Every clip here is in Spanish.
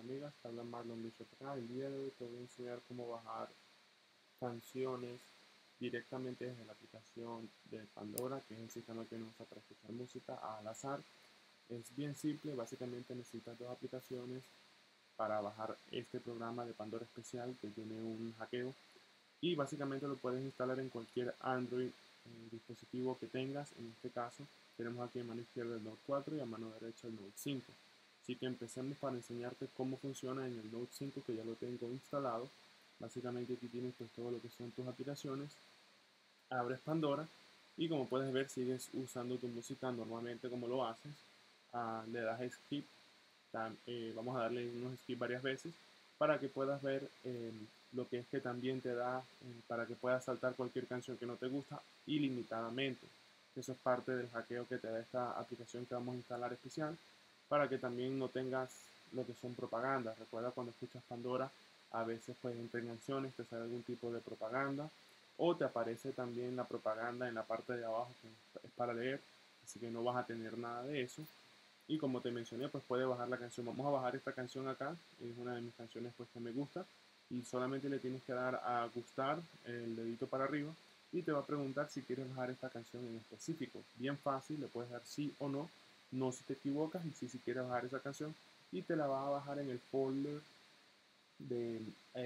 amigas, te habla Marlon Bishop acá. El día de hoy te voy a enseñar cómo bajar canciones directamente desde la aplicación de Pandora, que es el sistema que uno usa para escuchar música al azar. Es bien simple, básicamente necesitas dos aplicaciones para bajar este programa de Pandora especial que tiene un hackeo y básicamente lo puedes instalar en cualquier Android dispositivo que tengas. En este caso tenemos aquí a mano izquierda el Note 4 y a mano derecha el Note 5. Así que empecemos para enseñarte cómo funciona en el Note 5, que ya lo tengo instalado. Básicamente aquí tienes pues todo lo que son tus aplicaciones. Abres Pandora y como puedes ver sigues usando tu música normalmente como lo haces. Le das skip, vamos a darle unos skip varias veces para que puedas ver lo que es que también te da para que puedas saltar cualquier canción que no te gusta ilimitadamente. Eso es parte del hackeo que te da esta aplicación que vamos a instalar especial, para que también no tengas lo que son propagandas. Recuerda, cuando escuchas Pandora a veces pues entre canciones te sale algún tipo de propaganda o te aparece también la propaganda en la parte de abajo que es para leer, así que no vas a tener nada de eso. Y como te mencioné, pues puedes bajar la canción. Vamos a bajar esta canción acá, es una de mis canciones pues que me gusta, y solamente le tienes que dar a gustar, el dedito para arriba, y te va a preguntar si quieres bajar esta canción en específico. Bien fácil, le puedes dar sí o no, no si te equivocas, y sí si quieres bajar esa canción, y te la va a bajar en el folder de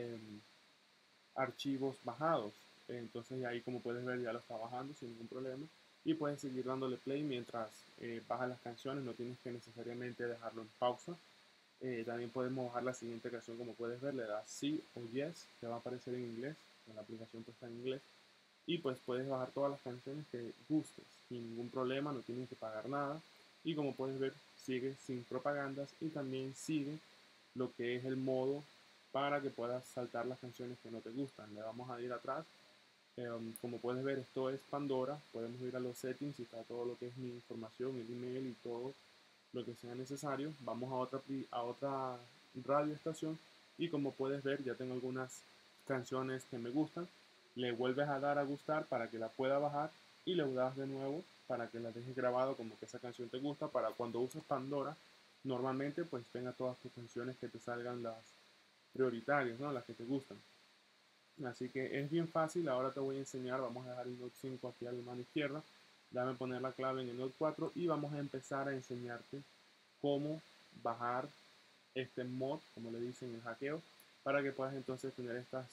archivos bajados. Entonces ahí, como puedes ver, ya lo está bajando sin ningún problema y puedes seguir dándole play mientras bajas las canciones. No tienes que necesariamente dejarlo en pausa. También podemos bajar la siguiente canción. Como puedes ver, le das sí o yes, te va a aparecer en inglés, la aplicación pues está en inglés, y pues puedes bajar todas las canciones que gustes sin ningún problema, no tienes que pagar nada. Y como puedes ver, sigue sin propagandas y también sigue lo que es el modo para que puedas saltar las canciones que no te gustan. Le vamos a ir atrás. Como puedes ver, esto es Pandora. Podemos ir a los settings y está todo lo que es mi información, el email y todo lo que sea necesario. Vamos a otra radio estación y como puedes ver, ya tengo algunas canciones que me gustan. Le vuelves a dar a gustar para que la pueda bajar y le das de nuevo para que la dejes grabado como que esa canción te gusta, para cuando uses Pandora normalmente pues tenga todas tus canciones que te salgan las prioritarias, ¿no? Las que te gustan. Así que es bien fácil. Ahora te voy a enseñar. Vamos a dejar el Note 5 aquí a la mano izquierda. Dame poner la clave en el Note 4 y vamos a empezar a enseñarte cómo bajar este mod, como le dicen, el hackeo, para que puedas entonces tener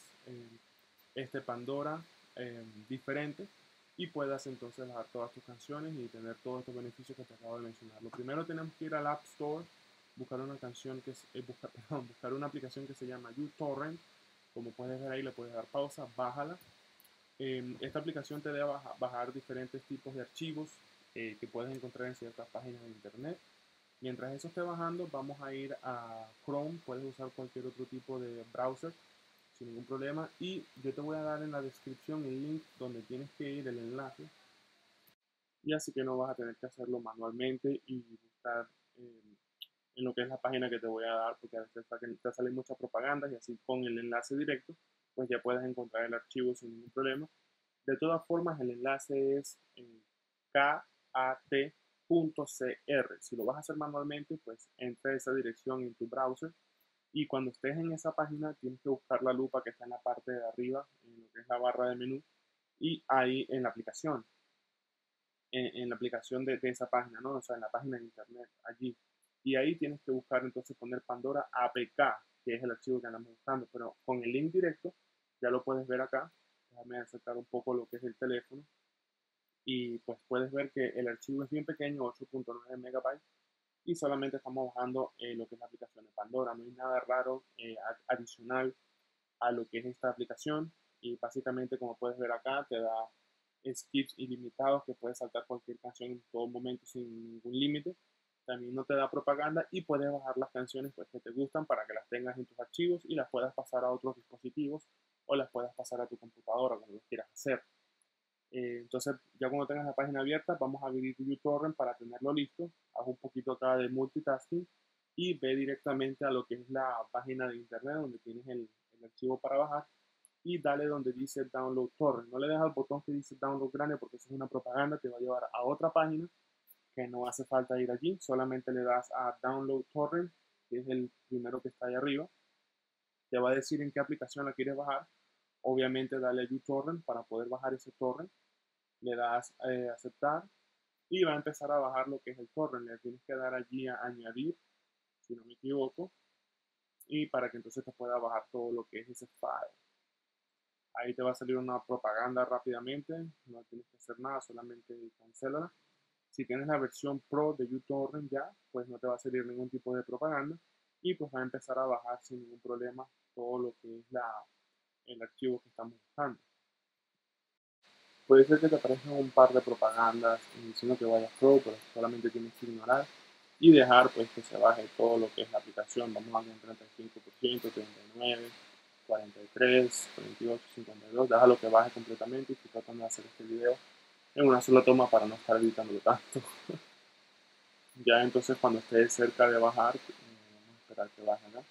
este Pandora diferente y puedas entonces bajar todas tus canciones y tener todos estos beneficios que te acabo de mencionar. Lo primero, tenemos que ir al App Store, buscar una canción que es, buscar una aplicación que se llama uTorrent. Como puedes ver ahí, le puedes dar pausa, bájala. Esta aplicación te debe bajar diferentes tipos de archivos que puedes encontrar en ciertas páginas de internet. Mientras eso esté bajando, vamos a ir a Chrome. Puedes usar cualquier otro tipo de browser sin ningún problema. Y yo te voy a dar en la descripción el link donde tienes que ir, el enlace. Y así que no vas a tener que hacerlo manualmente y buscar en lo que es la página que te voy a dar, porque a veces te salen muchas propagandas, y así con el enlace directo, pues ya puedes encontrar el archivo sin ningún problema. De todas formas, el enlace es kat.cr. Si lo vas a hacer manualmente, pues entra esa dirección en tu browser y cuando estés en esa página tienes que buscar la lupa que está en la parte de arriba, en lo que es la barra de menú, y ahí en la aplicación, en la aplicación de esa página, ¿no? O sea, en la página de internet, allí. Y ahí tienes que buscar, entonces poner Pandora APK, que es el archivo que andamos buscando, pero con el link directo ya lo puedes ver acá. Déjame acercar un poco lo que es el teléfono y pues puedes ver que el archivo es bien pequeño, 8.9 megabytes, y solamente estamos bajando lo que es la aplicación de Pandora. No hay nada raro adicional a lo que es esta aplicación, y básicamente, como puedes ver acá, te da skips ilimitados, que puedes saltar cualquier canción en todo momento sin ningún límite. También no te da propaganda y puedes bajar las canciones pues, que te gustan para que las tengas en tus archivos y las puedas pasar a otros dispositivos o las puedas pasar a tu computadora como lo quieras hacer. Entonces, ya cuando tengas la página abierta, vamos a abrir uTorrent para tenerlo listo. Haz un poquito acá de multitasking y ve directamente a lo que es la página de internet donde tienes el archivo para bajar y dale donde dice Download Torrent. No le dejes al botón que dice Download Grande porque eso es una propaganda, te va a llevar a otra página que no hace falta ir allí. Solamente le das a Download Torrent que es el primero que está ahí arriba. Te va a decir en qué aplicación la quieres bajar. Obviamente dale a uTorrent para poder bajar ese torrent. Le das a aceptar y va a empezar a bajar lo que es el torrent. Le tienes que dar allí a añadir, si no me equivoco, y para que entonces te pueda bajar todo lo que es ese file. Ahí te va a salir una propaganda rápidamente, no tienes que hacer nada, solamente cancélala. Si tienes la versión Pro de uTorrent ya, pues no te va a salir ningún tipo de propaganda y pues va a empezar a bajar sin ningún problema todo lo que es el archivo que estamos buscando. Puede ser que te aparezcan un par de propagandas diciendo que vayas Pro, pero solamente tienes que ignorar y dejar pues que se baje todo lo que es la aplicación. Vamos a ver un 35%, 39%, 43, 48, 52. Déjalo que baje completamente y estoy tratando de hacer este video en una sola toma para no estar editándolo tanto. Ya entonces cuando esté cerca de bajar, vamos a esperar que baje acá.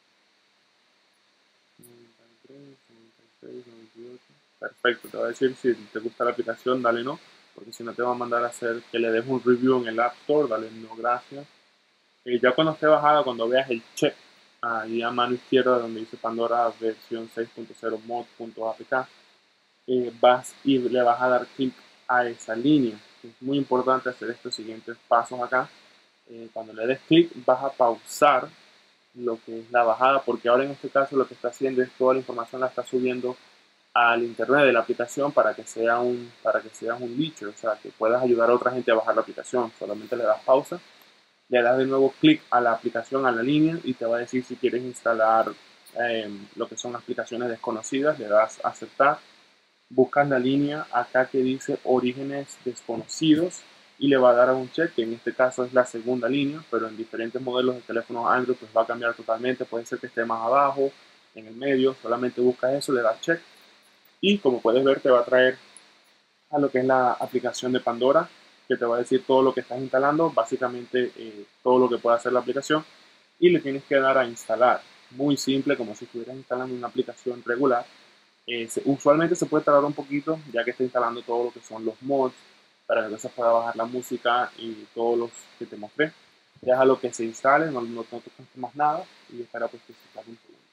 93, 96, 98. Perfecto, te va a decir si te gusta la aplicación, dale no, porque si no te va a mandar a hacer que le des un review en el App Store, dale no, gracias. Ya cuando esté bajada, cuando veas el check, ahí a mano izquierda donde dice Pandora versión 6.0 mod.apk, vas y le vas a dar clic a esa línea. Es muy importante hacer estos siguientes pasos acá. Cuando le des clic, vas a pausar lo que es la bajada, porque ahora en este caso lo que está haciendo es toda la información la está subiendo al internet de la aplicación para que sea un leacher, o sea, que puedas ayudar a otra gente a bajar la aplicación. Solamente le das pausa, le das de nuevo clic a la aplicación, a la línea, y te va a decir si quieres instalar lo que son aplicaciones desconocidas, le das a aceptar, buscas la línea acá que dice orígenes desconocidos y le va a dar a un check, que en este caso es la segunda línea, pero en diferentes modelos de teléfonos Android pues va a cambiar totalmente, puede ser que esté más abajo, en el medio, solamente buscas eso, le das check y como puedes ver te va a traer a lo que es la aplicación de Pandora, que te va a decir todo lo que estás instalando, básicamente todo lo que puede hacer la aplicación y le tienes que dar a instalar, muy simple, como si estuvieras instalando una aplicación regular. Usualmente se puede tardar un poquito, ya que está instalando todo lo que son los mods, para que entonces pueda bajar la música y todos los que te mostré. Déjalo que se instale, no toques más nada y espera pues que se instale un segundo.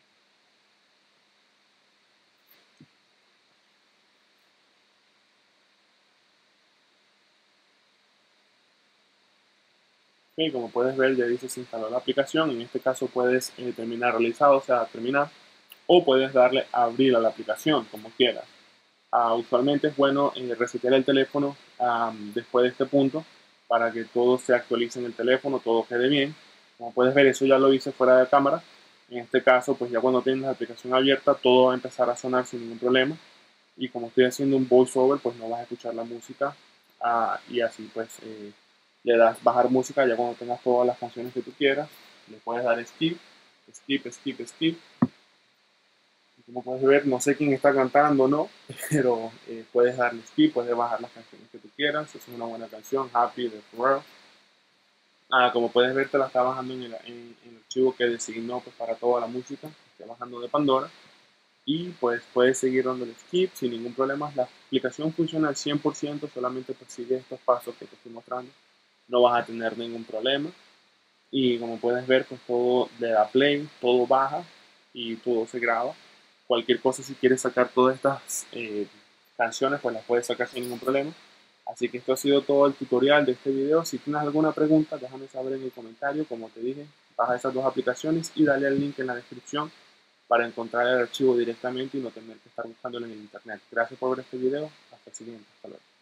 Ok, como puedes ver ya dice se instaló la aplicación, en este caso puedes terminar realizado, o sea, terminar, o puedes darle a abrir a la aplicación, como quieras. Usualmente es bueno resetear el teléfono después de este punto para que todo se actualice en el teléfono, todo quede bien. Como puedes ver, eso ya lo hice fuera de cámara. En este caso, pues ya cuando tienes la aplicación abierta, todo va a empezar a sonar sin ningún problema. Y como estoy haciendo un voiceover, pues no vas a escuchar la música. Y así pues le das bajar música ya cuando tengas todas las canciones que tú quieras. Le puedes dar skip, skip, skip, skip. Como puedes ver, no sé quién está cantando, ¿no? Pero puedes darle skip, puedes bajar las canciones que tú quieras. Es una buena canción, Happy de Pharrell. Como puedes ver, te la está bajando en el archivo que designó pues, para toda la música. Está bajando de Pandora. Y pues puedes seguir dándole skip sin ningún problema. La aplicación funciona al 100%, solamente pues sigue estos pasos que te estoy mostrando. No vas a tener ningún problema. Y como puedes ver, pues todo le da play, todo baja y todo se graba. Cualquier cosa, si quieres sacar todas estas canciones, pues las puedes sacar sin ningún problema. Así que esto ha sido todo el tutorial de este video. Si tienes alguna pregunta, déjame saber en el comentario. Como te dije, baja esas dos aplicaciones y dale al link en la descripción para encontrar el archivo directamente y no tener que estar buscándolo en el internet. Gracias por ver este video. Hasta el siguiente. Hasta luego.